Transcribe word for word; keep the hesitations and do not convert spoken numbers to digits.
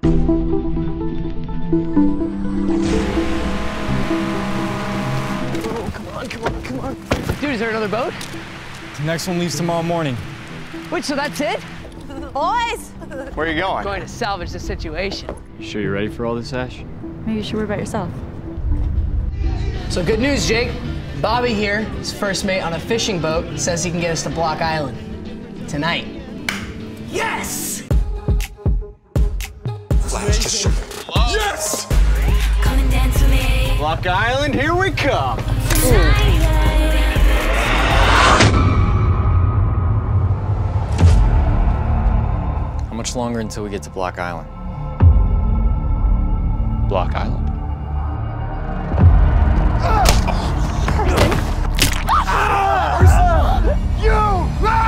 Oh, come on, come on, come on. Dude, is there another boat? The next one leaves tomorrow morning. Wait, so that's it? Boys! Where are you going? Going to salvage the situation. You sure you're ready for all this, Ash? Maybe you should worry about yourself. So good news, Jake. Bobby here, his first mate on a fishing boat, says he can get us to Block Island. Tonight. Yes! Flash, just shoot. Yes! Come and dance with me. Block Island, here we come. How much longer until we get to Block Island? Block Island? You!